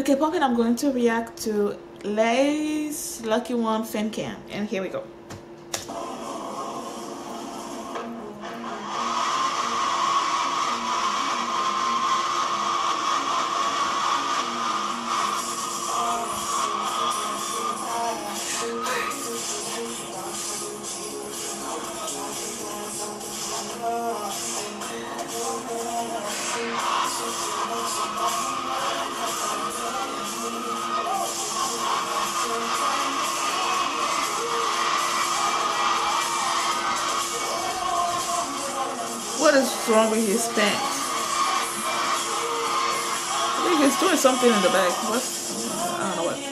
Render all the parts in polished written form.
the K-pop, and I'm going to react to Lay's Lucky One fan cam. And here we go. What is wrong with his pants? I think he's doing something in the back. What's, I don't know what.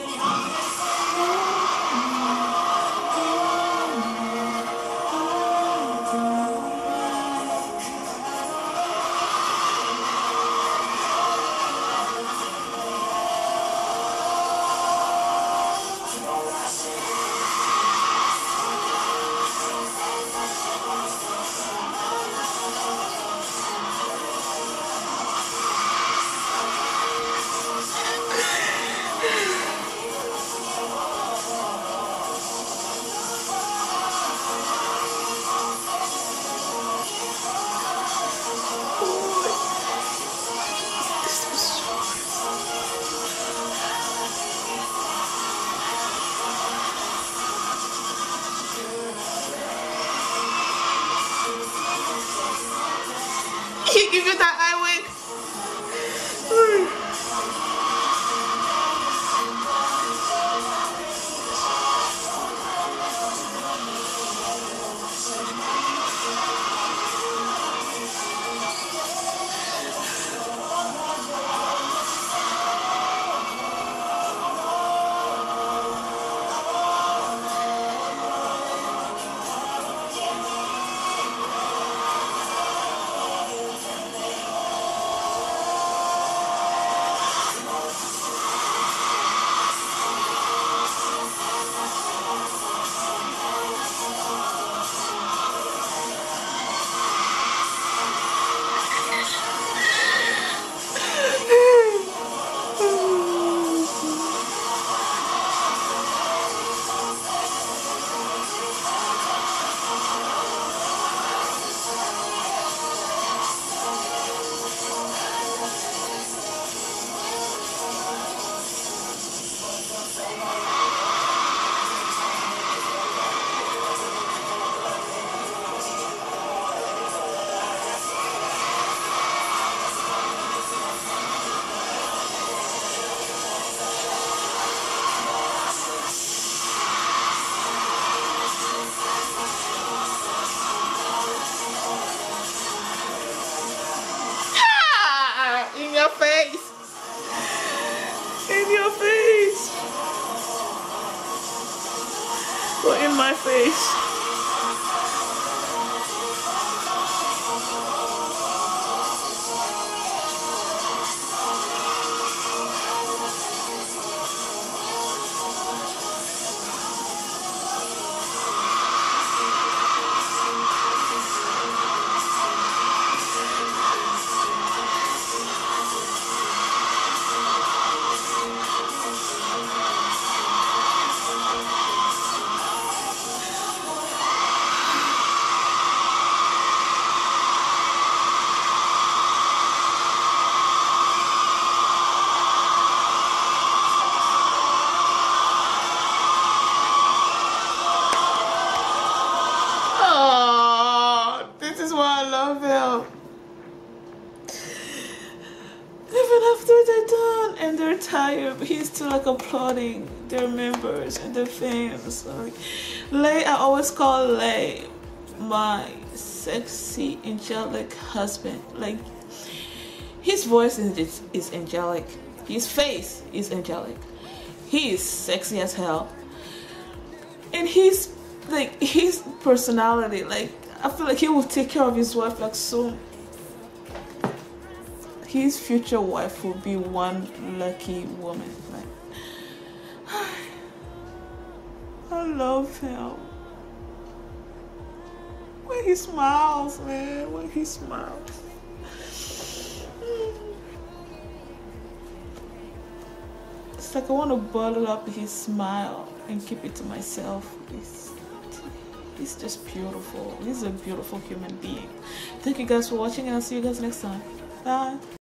He give you that eye wink. In your face. In your face. Or in my face. Even after they're done and they're tired, but he's still like applauding their members and their fans. Like Lay, I always call Lay my sexy angelic husband. Like his voice is angelic, his face is angelic, he is sexy as hell, and he's like his personality, like I feel like he will take care of his wife like so. His future wife will be one lucky woman. Like, I love him. When he smiles, man, when he smiles. It's like I want to bottle up his smile and keep it to myself. He's just beautiful. He's a beautiful human being. Thank you guys for watching, and I'll see you guys next time. Bye.